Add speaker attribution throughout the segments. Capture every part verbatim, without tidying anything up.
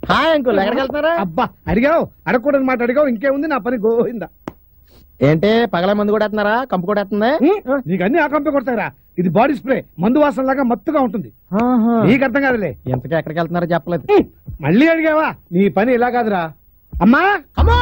Speaker 1: Hi uncle, ఎక్కడికి వెళ్తున్నారా?
Speaker 2: అబ్బా అడిగావు, అడగకూడదు మాట అడిగావు. ఇంకేముంది, నా పని గోయిందా.
Speaker 1: ఏంటి పగల మందు కూడా వేస్తున్నారా? కంపు కూడా వేస్తుందా?
Speaker 2: నీకు అన్ని ఆ కంపే కొడతారా? ఇది బాడీ స్ప్రే, మందు వాసన లాగా మత్తుగా ఉంటుంది. నీకు అర్థం కాదులే.
Speaker 1: ఎంతకీ ఎక్కడికి వెళ్తున్నారో చెప్పలేదు.
Speaker 2: మళ్ళీ అడిగావా? నీ పని ఇలా కాదురా. అమ్మా
Speaker 1: అమ్మో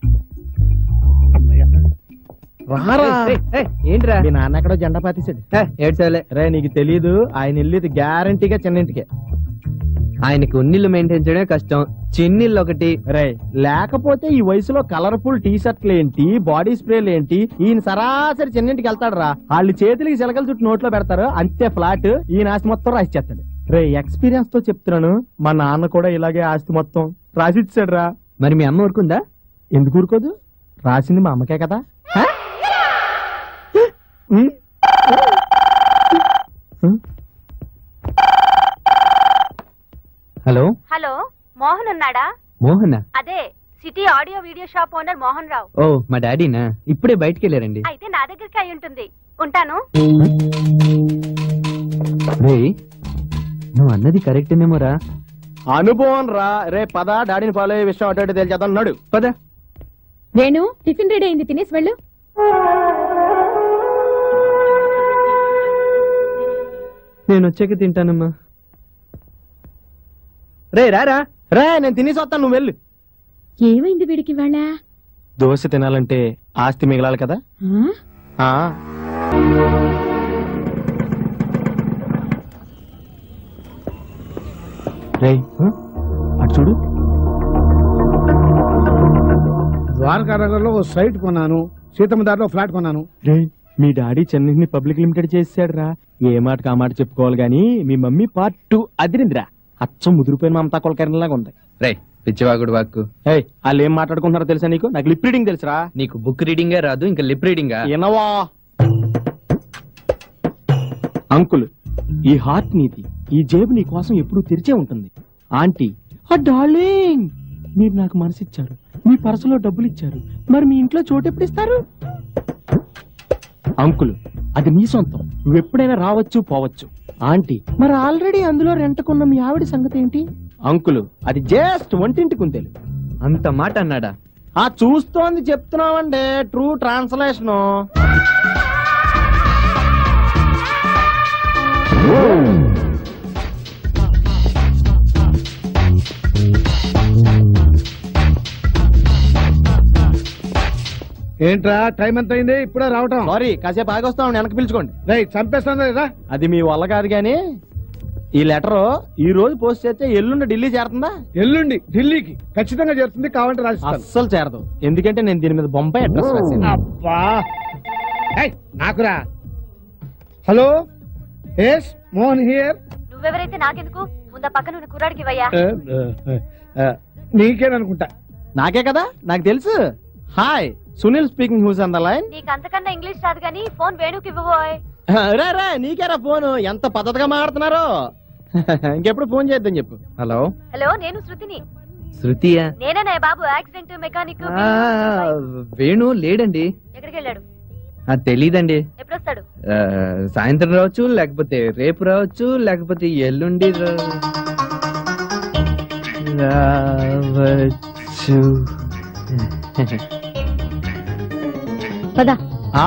Speaker 1: రారా.
Speaker 3: ఏంట్రా
Speaker 1: మీ నాన్న ఎక్కడో జెండా పాతేసాడు.
Speaker 3: ఏడ్చాలే
Speaker 1: రే నీకు తెలీదు, ఆయన వెళ్ళేది గ్యారంటీగా చిన్నింటికే.
Speaker 3: ఆయనకి ఉన్నిల్లు మెయింటైన్ చేయడమే కష్టం, చిన్నిల్లు ఒకటి.
Speaker 1: రే లేకపోతే ఈ వయసులో కలర్ఫుల్ టీ షర్ట్లు ఏంటి, బాడీ స్ప్రేలు ఏంటి? ఈయన సరాసరి చిన్నింటికి వెళ్తాడు రా. వాళ్ళు చేతులకి చిలకలు చుట్టూ నోట్లో పెడతారు, అంతే ఫ్లాట్. ఈయన ఆస్తి మొత్తం రాసిచ్చేస్తాడు. రే ఎక్స్పీరియన్స్ తో చెప్తున్నాను, మా నాన్న కూడా ఇలాగే ఆస్తి మొత్తం రాసిచ్చాడు రా.
Speaker 3: మరి మీ అమ్మ ఊరుకుందా?
Speaker 1: ఎందుకు ఊరుకోదు? రాసింది మా అమ్మకే కదా.
Speaker 3: హలో
Speaker 4: హలో, మోహన్ ఉన్నాడా?
Speaker 3: మోహన్?
Speaker 4: అదే city audio video shop owner Mohan Rao.
Speaker 3: ఓ మా డాడీనా? ఇప్పుడే బయటికి వెళ్ళారండి.
Speaker 4: అయితే నా దగ్గరికి అయి ఉంటుంది. ఉంటాను.
Speaker 3: రే నువ్వు అన్నది కరెక్టేనేమోరా.
Speaker 1: అనుభవం రా. రే పద, డాడీని ఫాలో అయ్యే విషయం అటు తెలిచేద్దాం. అన్నాడు
Speaker 3: పద.
Speaker 5: వేణు టిఫిన్ రెడీ అయింది, తినేసి వెళ్ళు.
Speaker 3: నేను వచ్చాక తింటానమ్మా.
Speaker 1: రే రారా. రే నేను తినేసి వస్తాను, నువ్వు వెళ్ళు.
Speaker 5: ఏమైంది వీడికి వాళ్ళ?
Speaker 1: దోశ తినాలంటే ఆస్తి మిగలాలి కదా. ఆ రే అటు చూడు.
Speaker 2: ద్వారకానగర్లో ఓ సైట్ కొన్నాను, సీతమ్మ దారిలో ఫ్లాట్ కొన్నాను.
Speaker 1: రే మీ డాడీ చెన్నైని పబ్లిక్ లిమిటెడ్ చేసాడు రా. ఏ మాటకు ఆ మాట చెప్పుకోవాలి గాని మీ మమ్మీ పార్ట్ టూ అదిరిందిరా. అచ్చం ముదిరిపోయిన మమతా కొలకరణలాగా ఉంది.
Speaker 3: రే పిచ్చివాగుడు వాక్కు.
Speaker 1: ఏయ్ వాళ్ళు ఏం మాట్లాడుకుంటున్నారో తెలుసా నీకు? నాకు లిప్ రీడింగ్ తెలుసురా.
Speaker 3: నీకు బుక్ రీడింగే రాదు, ఇంకా లిప్ రీడింగా?
Speaker 1: ఎనవా అంకుల్, ఈ హార్ట్ నీది, ఈ జేబు నీ కోసం ఎప్పుడూ తెరిచే ఉంటుంది. ఆంటీ ఆ డార్లింగ్, మీరు నాకు మనసిచ్చారు, మీ పర్సులో డబ్బులు ఇచ్చారు, మరి మీ ఇంట్లో చోటు ఎప్పుడు ఇస్తారు? అంకుల్ అది నీ సొంతం, నువ్వెప్పుడైనా రావచ్చు పోవచ్చు. ఆంటీ మరి ఆల్రెడీ అందులో రెంటకున్న మీ ఆవిడ సంగతి ఏంటి? అంకుల్ అది జస్ట్ వంటింటి కుందేలు.
Speaker 3: అంత మాట అన్నాడా?
Speaker 1: ఆ చూస్తోంది చెప్తున్నామండి, ట్రూ ట్రాన్స్లేషన్.
Speaker 2: ఏంట్రా టైం ఎంత అయింది? ఇప్పుడే రావటం?
Speaker 1: సారీ, కాసేపు ఆగొస్తాం, వెనక్కి పిలుచుకోండి.
Speaker 2: రైట్, చంపేస్తాను కదా.
Speaker 1: అది మీ వల్ల కాదు గాని ఈ లెటర్ ఈ రోజు పోస్ట్ చేస్తే ఎల్లుండి ఢిల్లీ చేరుతుందా?
Speaker 2: ఎల్లుండి ఢిల్లీకి ఖచ్చితంగా చేరుతుంది, కావాలంటే రాసిస్తాను.
Speaker 1: అస్సలు చేరదు, ఎందుకంటే నేను దీని మీద బొంబాయి అడ్రస్ రాశాను.
Speaker 2: అబ్బా నాకురా. Hello, yes Mohan here.
Speaker 4: నువ్వెవరైతే నాకెందుకు? ముందు పక్కన ఉన్న కుర్రాడికి ఇవ్వయ్యా.
Speaker 2: నీకేననుకుంటా.
Speaker 1: నాకే కదా, నాకు తెలుసు. Hi, Sunil speaking, who's on the line?
Speaker 4: నీకు అంతకన్నా ఇంగ్లీష్ రాదు కానీ ఫోన్ వేణుకి ఇవ్వబోయ్.
Speaker 1: రే రే నీకేరా ఫోన్, ఎంత పద్ధతిగా మాట్లాడుతున్నారు. ఇంకెప్పుడు ఫోన్ చేద్దాం చెప్పు.
Speaker 3: హలో
Speaker 4: హలో, నేను శృతిని.
Speaker 3: శృతియా?
Speaker 4: నేనే బాబు, యాక్సిడెంట్ మెకానిక్.
Speaker 3: ఆ, వేణు లేడండి.
Speaker 4: ఎక్కడికి వెళ్ళాడు?
Speaker 3: అది తెలీదండి.
Speaker 4: ఎప్పుడు వస్తాడు?
Speaker 3: ఆ, సాయంత్రం రావచ్చు, లేకపోతే రేపు రావచ్చు, లేకపోతే ఎల్లుండి రా- రావచ్చు.
Speaker 5: పదా
Speaker 1: ఆ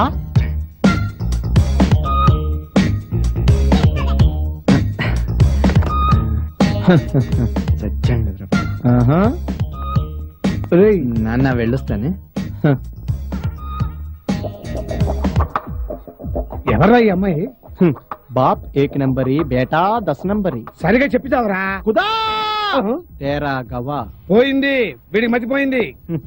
Speaker 3: చచ్చాను కదరా.
Speaker 1: ఆహా.
Speaker 3: రేయ్, నాన్న వెళ్ళొస్తానే.
Speaker 2: ఎవర్రా ఈ అమ్మాయి?
Speaker 1: బాప్ ఏక్ నంబరి, బేటా దస్ నంబరి.
Speaker 2: సరిగా చెప్పితావరా?
Speaker 1: కుదా తేరా గవా.
Speaker 2: పోయింది, వీడికి మర్చిపోయింది.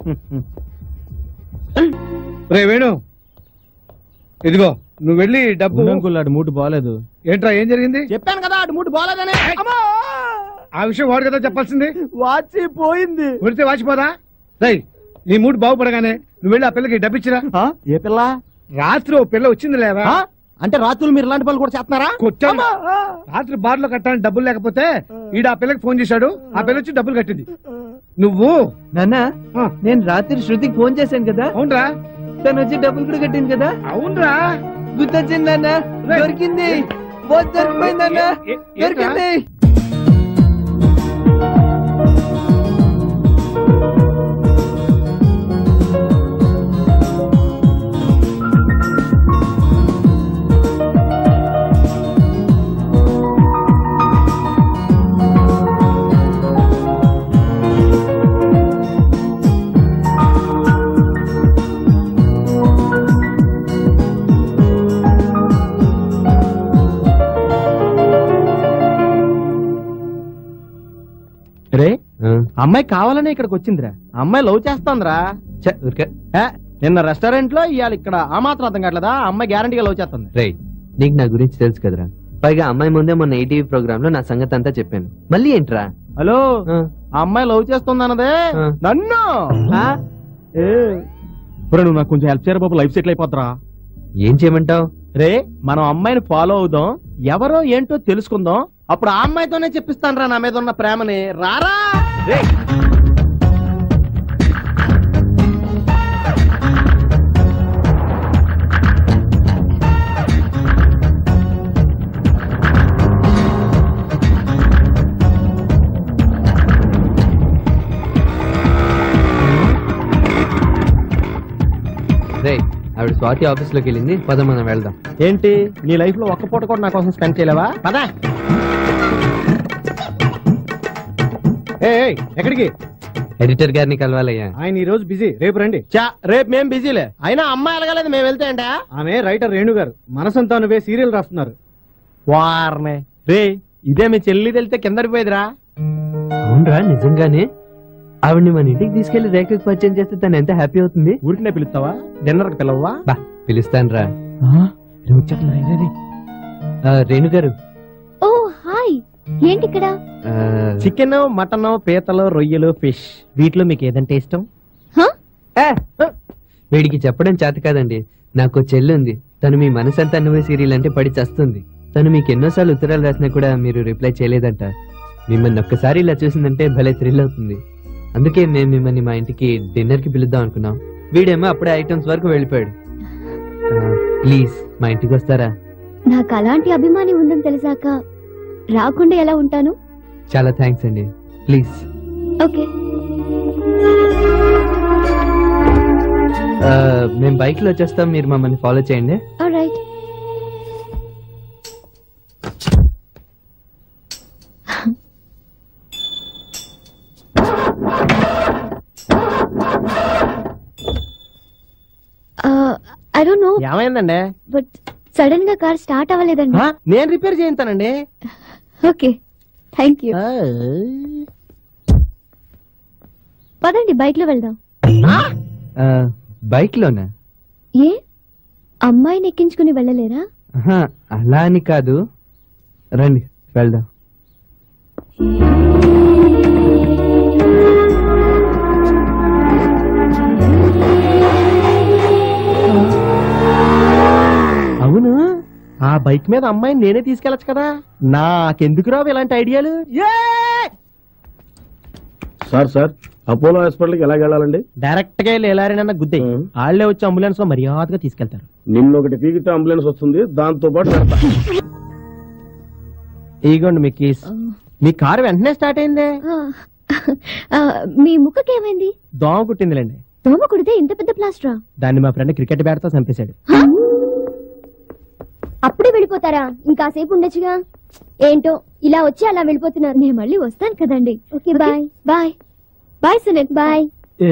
Speaker 2: రే వేణు, ఇదిగో నువ్వు వెళ్ళి డబ్బు.
Speaker 1: అంకుల్ మూడు బాలేదు.
Speaker 2: ఏంట్రా ఏం జరిగింది?
Speaker 1: చెప్పాను కదా అటు మూడు బాలేదని.
Speaker 2: ఆ విషయం వాడు కదా చెప్పాల్సింది.
Speaker 1: వాచి పోయింది.
Speaker 2: కొడితే వాచిపోదా? రై, నీ మూడు బాగుపడగానే నువ్వు వెళ్ళి ఆ పిల్లకి డబ్బు ఇచ్చిరా.
Speaker 1: ఏ పిల్ల?
Speaker 2: రాత్రి ఓ పిల్ల వచ్చింది లేవా?
Speaker 1: అంటే రాత్రులు మీరు ఇలాంటి పనులు కూడా చేస్తున్నారా?
Speaker 2: కొట్టాను. రాత్రి బార్లో కట్టాలని డబ్బులు లేకపోతే ఈడ ఆ పిల్లకి ఫోన్ చేశాడు, ఆ పిల్ల వచ్చి డబ్బులు కట్టింది. నువ్వు
Speaker 3: నాన్న, నేను రాత్రి శృతికి ఫోన్ చేశాను కదా.
Speaker 2: అవునరా?
Speaker 3: తను వచ్చి డబ్బులు కూడా కట్టింది కదా.
Speaker 2: అవునరా?
Speaker 3: గుర్తొచ్చింది అన్న, దొరికింది, దొరికిపోయిందన్న, దొరికింది.
Speaker 1: రే
Speaker 3: ఆ,
Speaker 1: అమ్మాయి కావాలనే ఇక్కడికి వచ్చిందిరా, అమ్మాయి లవ్ చేస్తాందిరా.
Speaker 3: ఛ, ఊరికే.
Speaker 1: ఏ, నిన్న రెస్టారెంట్ లో ఇవాళ ఇక్కడ ఆ మాత్రం అర్థం కావట్లేదా? అమ్మాయి గ్యారంటీగా లవ్ చేస్తుంది.
Speaker 3: రేయ్ నీకు నా గురించి తెలుసు కదరా, పైగా అమ్మాయి ముందే మొన్న ఈటీవీ ప్రోగ్రామ్ లో నా సంగతి అంతా చెప్పాను. మళ్ళీ ఏంట్రా?
Speaker 1: హలో,
Speaker 3: ఆ,
Speaker 1: ఆ అమ్మాయి లవ్ చేస్తుంది అన్నదే
Speaker 3: ఆ.
Speaker 1: నన్ను.
Speaker 3: ఆ?
Speaker 1: ఏ, ఒరేయ్, నువ్వు నాకు కొంచెం హెల్ప్ చేయరా బాబు, లైఫ్ సెటిల్ అయిపోద్దిరా.
Speaker 3: ఏం చేయమంటావు?
Speaker 1: రే మనం అమ్మాయిని ఫాలో అవుదాం, ఎవరో ఏంటో తెలుసుకుందాం, అప్పుడు ఆ అమ్మాయితోనే చెప్పిస్తాను రా నా మీద ఉన్న ప్రేమని. రారా రే.
Speaker 3: రేయ్ ఆవిడ స్వాతి ఆఫీస్ లోకి వెళ్ళింది, పద మనం వెళ్దాం.
Speaker 1: ఏంటి నీ లైఫ్ లో ఒక్క పూట కూడా నా కోసం స్పెండ్ చేయలేవా? పదా.
Speaker 2: ఏ ఏ, ఎక్కడికి?
Speaker 3: ఎడిటర్ గారిని కలవాలయ్యా.
Speaker 2: ఆయన ఈ రోజు బిజీ, రేపు రండి.
Speaker 1: చా, రేపు మేం బిజీలే, అయినా అమ్మాయి ఎలగలేదు మేము వెళ్తే ఏంటా?
Speaker 2: ఆమె రైటర్ రేణు గారు మనసంతా నువ్వే సీరియల్ రాస్తున్నారు.
Speaker 1: వారనే రే, ఇదే మీ చెల్లి వెళ్తే కిందడిపోయేదిరా.
Speaker 3: అవునరా, నిజంగానే ఆవిడ్ని మన ఇంటికి తీసుకెళ్లి రేఖకి పరిచయం చేస్తే తను ఎంత హ్యాపీ అవుతుంది.
Speaker 1: ఊరికినే పిలుస్తావా? డిన్నర్ కి పిలవా?
Speaker 3: బా పిలుస్తాను రా. రేణు గారు,
Speaker 5: ఓ హాయ్, ఏంటి ఇక్కడ?
Speaker 3: ఆ,
Speaker 1: చికెన్, మటన్, పీతలు, రొయ్యలు, ఫిష్, వీటిలో మీకు ఏదంటే ఇష్టం?
Speaker 5: హ?
Speaker 3: ఏ, వీడికి చెప్పడం చేత కాదండి. నాకు చెల్లి ఉంది, తను మీ మనసంతా నువ్వే సీరియల్ అంటే పడి చస్తుంది. తను మీకు ఎన్నోసార్లు ఉత్తరాలు రాసినా కూడా మీరు రిప్లై చేయలేదంట. మిమ్మల్ని ఒక్కసారి ఇలా చూసిందంటే భలే థ్రిల్ అవుతుంది. అందుకే మేము మిమ్మల్ని మా ఇంటికి డిన్నర్ కి పిలుద్దాం అనుకున్నాం. వీడేమో అప్పుడే ఐటమ్స్ వరకు వెళ్ళిపోయాడు. ప్లీజ్ మా ఇంటికి వస్తారా?
Speaker 5: నాకు అలాంటి అభిమాని ఉందని తెలిసాక రాకుండా ఎలా ఉంటాను?
Speaker 3: చాలా థ్యాంక్స్ అండి, ప్లీజ్.
Speaker 5: ఓకే.
Speaker 3: మేము బైక్ లో వచ్చేస్తాం, మీరు మమ్మల్ని ఫాలో చేయండి.
Speaker 5: ఆల్రైట్. ఐ డోంట్ నో,
Speaker 1: ఏమైందండి?
Speaker 5: బట్ సడన్ గా కార్ స్టార్ట్ అవ్వలేదండి.
Speaker 1: ఆ, నేను రిపేర్ చేయించానండి.
Speaker 5: Okay, thank you. పదండి బైక్ లో వెళ్దాం.
Speaker 3: బైక్ లోనా?
Speaker 5: ఏ, అమ్మాయిని ఎక్కించుకుని వెళ్ళలేరా?
Speaker 3: ఆహా, అలా అని కాదు, రండి వెళ్దాం.
Speaker 1: అవును, ఆ బైక్ మీద అమ్మాయిని నేనే తీసుకెళ్ళచ్చు కదా, నాకెందుకు రావు ఇలాంటి ఐడియాలు?
Speaker 6: సార్ సార్ అపోలో హాస్పిటల్కి ఎలా వెళ్ళాలండి?
Speaker 1: డైరెక్ట్ గా లేలారినన్న గుద్దే, వాళ్ళే వచ్చి అంబులెన్స్ లో మర్యాదగా తీసుకెళ్తారు.
Speaker 6: నిన్న ఒకటి పీకితే అంబులెన్స్ వస్తుంది, దాంతో పాటు పెడతా.
Speaker 1: ఇగోండి మీ కీస్. మీ కారు వెంటనే స్టార్ట్ అయిందే.
Speaker 5: ఆ, ఆ, మీ ముక్కకి ఏమైంది?
Speaker 1: దోమ కుట్టిందిలేండి.
Speaker 5: దోమ కుడితే ఇంత పెద్ద ప్లాస్టరా?
Speaker 1: దాన్ని మా ఫ్రెండ్ క్రికెట్ బ్యాట్ తో చంపేశాడు.
Speaker 5: అప్పుడే వెళ్ళిపోతారా? ఇంకాసేపు ఉండొచ్చుగా. ఏంటో ఇలా వచ్చి అలా వెళ్ళిపోతున్నారు. నేను మళ్ళీ వస్తాను కదండి. Okay, bye bye bye Sunil, bye.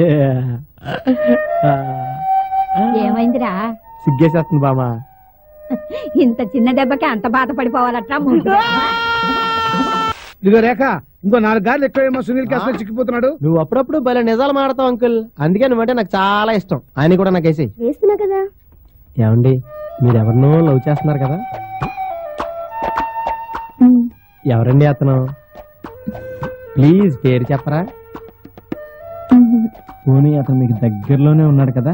Speaker 7: ఏమైందిరా?
Speaker 1: సిగ్గేసేస్తుంది బామా.
Speaker 7: ఇంత చిన్న దెబ్బకి అంత బాధపడిపోవాలట్రా.
Speaker 2: ఇదిగో రేఖ, ఇంకో నాలుగు గార్లు ఎక్కువేమో సునీల్ కేసులో చిక్కిపోతున్నాడు.
Speaker 1: నువ్వు అప్పుడప్పుడు భలే నిజాలు మాడతావు అంకుల్, అందుకే నువ్వంటే నాకు చాలా ఇష్టం. ఆయన కూడా నాకు వేసి.
Speaker 5: వేస్తున్నా కదా.
Speaker 1: ఏమండి, మీరెవరినో లవ్ చేస్తున్నారు కదా? ఎవరండి అతను? ప్లీజ్ పేరు చెప్పరా? పోనీ అతను మీకు దగ్గరలోనే ఉన్నాడు కదా?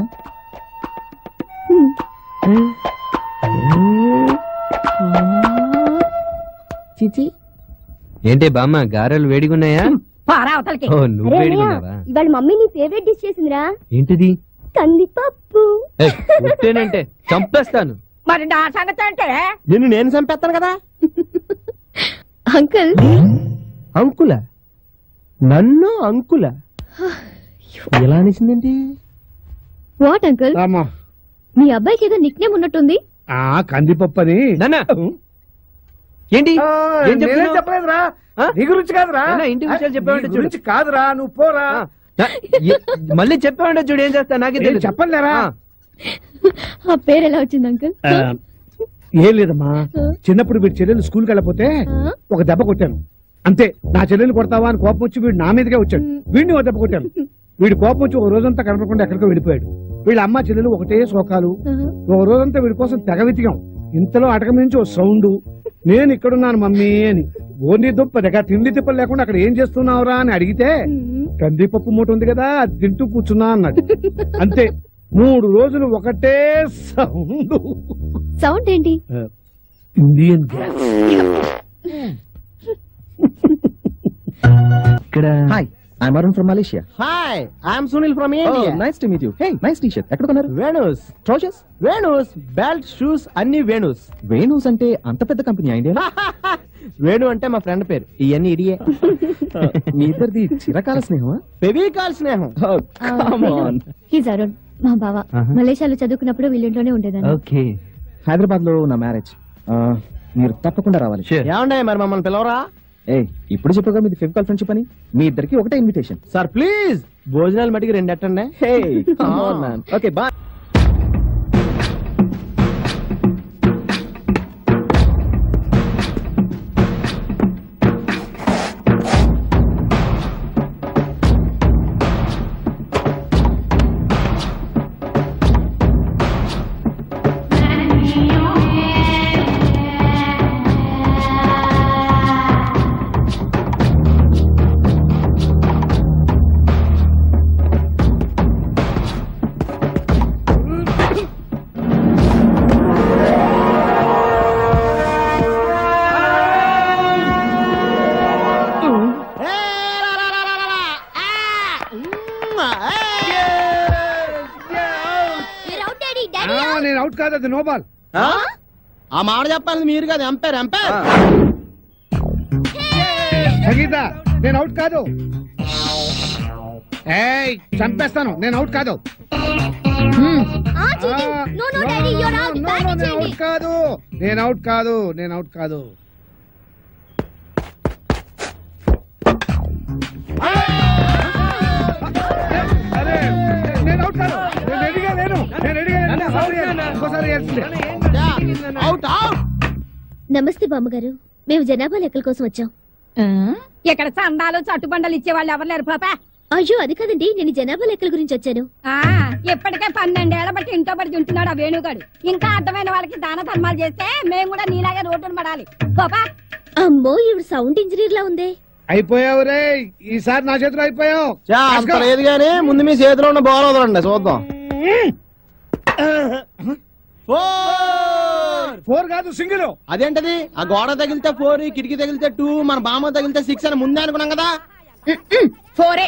Speaker 1: చిచి,
Speaker 3: ఏంటి బామ్మ, గారెలు వేడిగున్నాయా?
Speaker 7: పారా అవతలకి.
Speaker 3: ఓ, నువ్వు వేడిగున్నావా?
Speaker 5: ఇవాళ మమ్మీ నీ ఫేవరెట్ డిష్ చేసిందిరా.
Speaker 3: ఏంటిది?
Speaker 5: కందిపప్పు.
Speaker 3: ఏయ్, వస్తేనంటే చంపేస్తాను.
Speaker 7: మరి నా సంగతి అంటే
Speaker 1: నిన్ను నేను చంపేస్తాను కదా.
Speaker 5: అంకుల్.
Speaker 1: అంకుల? నన్ను అంకుల? ఎలా అనిసిందేంటి?
Speaker 5: What uncle?
Speaker 2: రామా,
Speaker 5: మీ అబ్బాయికి ఏదో నిక్ నేమ్ ఉన్నట్టుంది.
Speaker 2: ఆ కందిపప్పు అని.
Speaker 3: నాన్న, ఏంటి
Speaker 2: ఆ,
Speaker 3: ఏం
Speaker 2: నేనేం
Speaker 3: చెప్తున్నావ్?
Speaker 2: చెప్పలేదురా.
Speaker 3: ఆ?
Speaker 2: నీ గురించి కాదురా.
Speaker 3: నాన్న, ఇంటి విషయాలు
Speaker 2: నీ
Speaker 3: చెప్పావంటే చూడు.
Speaker 2: గురించి కాదురా, నువ్వు పోరా.
Speaker 3: ఆ, నా- ఏ- మళ్ళీ చెప్పావంటే చూడు ఏం చేస్తా నాకే
Speaker 2: ఏం
Speaker 3: తెలియదు.
Speaker 2: చెప్పలేరా?
Speaker 3: ఆ,
Speaker 5: ఆ పేరు ఎలా వచ్చింది అంకుల్?
Speaker 2: ఏం లేదమ్మా, చిన్నప్పుడు వీడి చెల్లెలు స్కూల్కి వెళ్ళకపోతే ఒక దెబ్బ కొట్టాను. అంతే. నా చెల్లెలు కొడతావా అని కోపం వచ్చి వీడు నా మీదకే వచ్చాడు. వీడిని ఓ దెబ్బ కొట్టాను. వీడి కోపం వచ్చి ఒక రోజంతా కనపడకుండా ఎక్కడికో వెళ్ళిపోయాడు. వీళ్ళ అమ్మ చెల్లెలు ఒకటే శోకాలు. ఒక రోజంతా వీడి కోసం తెగ వెతికాం. ఇంతలో అటకం నుంచి ఓ సౌండ్, నేను ఇక్కడున్నాను మమ్మీ అని. ఓన్లీ దుప్ప దగ్గర తిండి తిప్పలు లేకుండా అక్కడ ఏం చేస్తున్నావురా అని అడిగితే కందిపప్పు మూట ఉంది కదా అది తింటూ కూర్చున్నా అన్నాడు. అంతే. మూడు రోజులు ఒకటే సౌండ్.
Speaker 5: సౌండ్ ఏంటి?
Speaker 2: Indian gas.
Speaker 3: ఇక్కడ
Speaker 8: hi, I'm Arun from Malaysia.
Speaker 1: Hi, I'm Sunil from India.
Speaker 8: Nice to meet you. Hey, nice T shirt. ఎక్కడ కొన్నారు?
Speaker 1: Venu's
Speaker 8: trousers?
Speaker 1: Venu's belt shoes అన్ని వేణుస్.
Speaker 8: వేణూస్ అంటే అంత పెద్ద కంపెనీ ఇండియా?
Speaker 1: వేణు అంటే మా ఫ్రెండ్ పేరు. ఇవన్నీ ఇడియే.
Speaker 8: మీ ఇద్దరిది చిరకాల స్నేహమా?
Speaker 1: ఫెవికాల్ స్నేహం.
Speaker 8: Come on.
Speaker 5: హీజ్ అరుణ్, మా బావ. మలేషియాలో చదువుకున్నప్పుడు వీళ్ళింట్లోనే ఉండేదాన్ని.
Speaker 3: ఓకే.
Speaker 8: హైదరాబాద్ లో నా మ్యారేజ్. మీరు తప్పకుండా రావాలి.
Speaker 1: ఏమండే మరి మమ్మల్ని పిలవరా?
Speaker 8: ఏ ఇప్పుడు చెప్పగా మీది ఫెవికాల్ ఫ్రెండ్షిప్ అని. మీ ఇద్దరికి ఒకటే ఇన్విటేషన్.
Speaker 1: సార్ ప్లీజ్ భోజనాలు మటుకు రెండు ఎట్టండి.
Speaker 8: Hey, come on man. Okay, bye.
Speaker 2: నేను అవుట్ కాదు, అది నో బాల్.
Speaker 1: ఆ మాట చెప్పాలి మీరు కదా. Umpire umpire.
Speaker 2: సంగీత, నేను అవుట్ కాదు. ఏయ్, చంపేస్తాను. నేను అవుట్ కాదు. నేను అవుట్ కాదు. నేను అవుట్ కాదు. నేను అవుట్ కాదు. అరే, నేను అవుట్ కాదు. నేను రెడీగా లేను. నేను రెడీగా లేను. ఇంకోసారి
Speaker 1: అవుట్ అవుట్.
Speaker 5: నమస్తే బామ్మగారు, మేము జనాభా లెక్కల కోసం వచ్చాం.
Speaker 7: ఇక్కడ చందాలు చట్టుబండలు ఇచ్చే వాళ్ళు ఎవరు లేరు పాప.
Speaker 5: అయ్యో అది కాదండి, నేను జనాభా లెక్కల గురించి వచ్చాను.
Speaker 7: ఆ ఇప్పటికే పన్నెండేళ్ల బట్టి ఇంట్లో పడి ఉంటున్నాడు ఆ వేణుగాడు. ఇంకా అర్థమైన వాళ్ళకి దాన ధర్మాలు చేస్తే మేము కూడా నీలాగే రోడ్డును పడాలి. పాపా
Speaker 5: అమ్మో, ఈవిడ సౌండ్ ఇంజనీర్ లా ఉంది.
Speaker 2: అయిపోయావు రే, ఈసారి నా చేతిలో అయిపోయావు.
Speaker 1: అంత లేదు గానీ ముందు మీ చేతిలో ఉన్న బాల్ వదలండి చూద్దాం.
Speaker 2: ఫోర్ కాదు, సింగిల్.
Speaker 1: అదేంటది? ఆ గోడ తగిలితే ఫోర్, కిటికీ తగిలితే టూ, మన బామ్మ తగిలితే సిక్స్ అని ముందే అనుకున్నాం కదా.
Speaker 7: ఫోరే.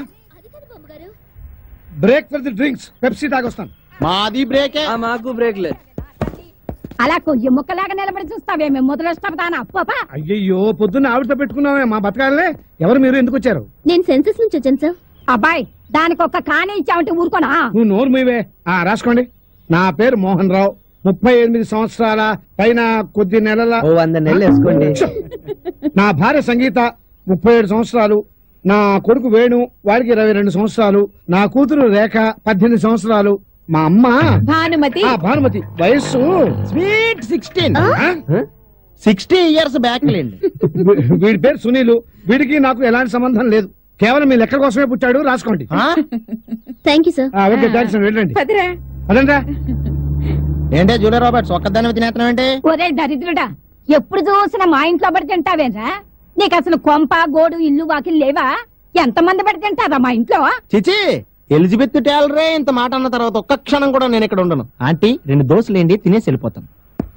Speaker 2: Break for the drinks. Pepsi తాగొస్తాను.
Speaker 1: మాది బ్రేకే.
Speaker 3: మాకు బ్రేక్ లేదు.
Speaker 7: అలా కొయ్యి ముక్కలాగా నిలబడి చూస్తావే మేము మొదలొస్తానా పాపా.
Speaker 2: అయ్యయ్యో, పొద్దున్న ఆవిడతో పెట్టుకున్నామే మా బతకాలే. ఎవరు మీరు? ఎందుకు వచ్చారు?
Speaker 5: నేను సెన్సస్ నుంచి వచ్చాను సార్.
Speaker 7: అబ్బాయి, దానికి ఒక్క కానే ఇచ్చావంటే ఊరుకోనా?
Speaker 2: నువ్వు నోరు మీవే. ఆ రాసుకోండి. నా పేరు మోహన్ రావు, ముప్పై ఎనిమిది సంవత్సరాల పైన కొద్ది నెలల.
Speaker 3: ఓ వంద నెలలు వేసుకోండి.
Speaker 2: నా భార్య సంగీత, ముప్పై ఏడు సంవత్సరాలు. నా కొడుకు వేణు, వాడికి ఇరవై రెండు సంవత్సరాలు. నా కూతురు రేఖ, పద్దెనిమిది సంవత్సరాలు. మా అమ్మ
Speaker 7: భానుమతి.
Speaker 2: ఆ భానుమతి వయస్సు
Speaker 1: స్వీట్ సిక్స్టీన్.
Speaker 2: ఆ?
Speaker 1: సిక్స్టీ ఇయర్స్ బ్యాక్ లేండి.
Speaker 2: వీడి పేరు సునీలు. వీడికి నాకు ఎలాంటి సంబంధం లేదు. కేవలం మీ లెక్క కోసమే పుట్టాడు. రాసుకోండి.
Speaker 5: Thank you sir.
Speaker 2: ఆ, ఓకే, థాంక్స్ అండి. వెళ్ళండి.
Speaker 7: పదిరా.
Speaker 2: అదంతా
Speaker 1: ఏంటే జూలియా రాబర్ట్స్ ఒక్కదాని తినేస్తున్నావు ఏంటి?
Speaker 7: ఒరే దరిద్రుడా, ఎప్పుడు చూసినా మా ఇంట్లో పడి తింటావేరా? నీకు అసలు కొంప గోడు ఇల్లు వాకిలు లేవా? ఎంత మంది పడి తింటారా మా ఇంట్లో?
Speaker 1: చిచి, ఎలిజబెత్ టేలరే ఇంత మాట అన్న తర్వాత ఒక్క క్షణం కూడా నేను ఇక్కడ ఉండను. ఆంటీ, రెండు దోశలు ఏంటి, తినేసి వెళ్ళిపోతాను.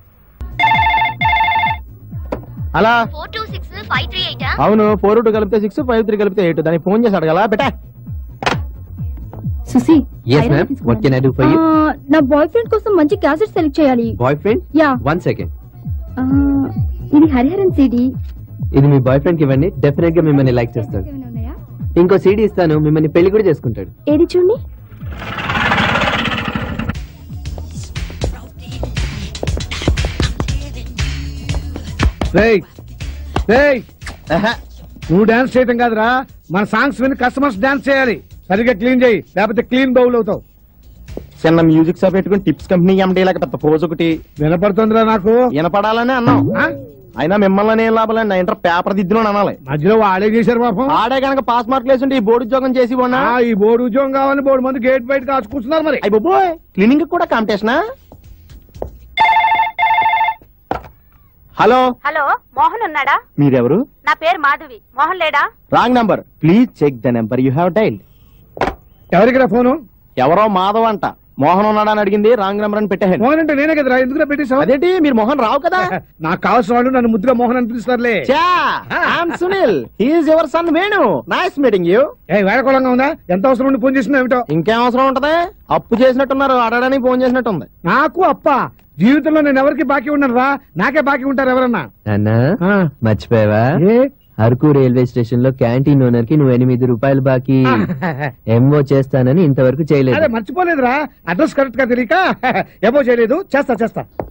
Speaker 1: అలా అవును, ఫోర్ టూ కలిపితే సిక్స్, ఫైవ్ త్రీ కలిపితే ఎయిట్. దానికి ఫోన్ చేసి అడగలా బెటా.
Speaker 5: Susi,
Speaker 3: yes ma'am, what can I do for you?
Speaker 5: నా బాయ్ ఫ్రెండ్ కోసం మంచి క్యాసెట్ సెలెక్ట్ చేయాలి.
Speaker 3: Boy friend?
Speaker 5: Yeah.
Speaker 3: One second.
Speaker 5: ఇది హరిహరన్ సీడీ.
Speaker 3: ఇది మీ బాయ్ ఫ్రెండ్ కి ఇవ్వండి, డెఫినెట్ గా మిమ్మల్ని లైక్ చేస్తాడు. ఇంకో సీడీ ఇస్తాను, మిమ్మల్ని పెళ్లి కూడా చేసుకుంటాడు.
Speaker 5: ఏది చూడండి.
Speaker 2: రేయ్, రేయ్, నువ్వు డాన్స్ చేయటం కాదురా, మన సాంగ్స్ విని కస్టమర్స్ డాన్స్ చేయాలి. సరిగ్గా క్లీన్ చేయి, లేకపోతే క్లీన్ బౌల్ అవుతావు.
Speaker 1: చిన్న మ్యూజిక్ షాప్ పెట్టుకుని టిప్స్ కంపెనీ ఎండి లేక పెద్ద పోజ్ ఒకటి
Speaker 2: వినపడుతుందిరా నాకు.
Speaker 1: వినపడాలనే అన్నాం.
Speaker 2: ఆ?
Speaker 1: అయినా మిమ్మల్ని ఏం లాభాలండి నా ఇంటర్ పేపర్ దిద్దును అనాలి.
Speaker 2: మధ్యలో వాడే చేశారు పాపం.
Speaker 1: ఆడే కనుక పాస్ మార్కులు వేసుంటే ఈ బోర్డు ఉద్యోగం చేసి పోనా.
Speaker 2: ఆ, ఈ బోర్డు ఉద్యోగం కావాలని బోర్డు మంది గేట్ బయట కాచుకుంటున్నారు మరి.
Speaker 1: అయ్యి బాబోయ్, క్లీనింగ్ కూడా కాంపిటీషనా? హలో
Speaker 4: హలో, మోహన్ ఉన్నాడా?
Speaker 1: మీరెవరు?
Speaker 4: నా పేరు మాధవి. మోహన్ లేడా?
Speaker 1: Wrong number, please check the number you have dialled.
Speaker 2: ఎవరికి ఫోను?
Speaker 1: ఎవరో మాధవ్ అంట. మోహన్ ఉన్నాడా అని అడిగింది, రాంగ్ నెంబర్ అని పెట్టాను.
Speaker 2: మోహన్ అంటే నేనే కదరా, ఎందుకు పెట్టేశావు?
Speaker 1: అదేంటి మీరు మోహన్ రావు కదా?
Speaker 2: నాకు కావాల్సిన వాళ్ళు నన్ను ముద్దుగా మోహన్ అని పిలుస్తారులే.
Speaker 1: Sunil, he's your son Venu. Nice meeting you.
Speaker 2: ఏ వేళకోళంగా ఉందా? ఎంత అవసరం ఉండి ఫోన్ చేసినా ఏమిటో.
Speaker 1: ఇంకేం అవసరం ఉంటది? అప్పు చేసినట్టున్నారు, అడగడానికి ఫోన్ చేసినట్టుంది.
Speaker 2: నాకు అప్ప జీవితంలో నేను ఎవరికి బాకీ ఉన్నాను రా, నాకే బాకీ ఉంటారు ఎవరన్నా.
Speaker 3: అన్నా
Speaker 2: ఆ.
Speaker 3: మర్చిపోయావా?
Speaker 2: ఏ?
Speaker 3: అరకు రైల్వే స్టేషన్ లో క్యాంటీన్ ఓనర్ కి నువ్వు ఎనిమిది రూపాయలు బాకీ ఎంఓ చేస్తానని ఇంతవరకు చేయలేదు.
Speaker 2: అదే మర్చిపోలేదురా, అడ్రస్ కరెక్ట్ గా తెలియక ఏమో చేయలేదు. చేస్తా చేస్తా